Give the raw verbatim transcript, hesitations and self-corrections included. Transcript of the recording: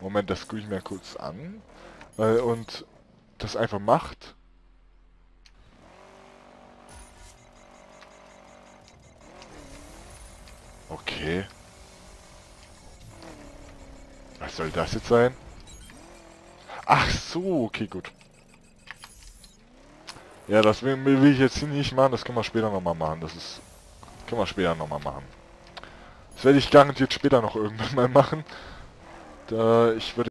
Moment, das gucke ich mir kurz an. Äh, und das einfach macht. Okay. Was soll das jetzt sein? Ach so, okay, gut. Ja, das will, will ich jetzt hier nicht machen, das können wir später nochmal machen. Das ist... Können wir später nochmal machen. Das werde ich garantiert später noch irgendwann mal machen. Da ich würde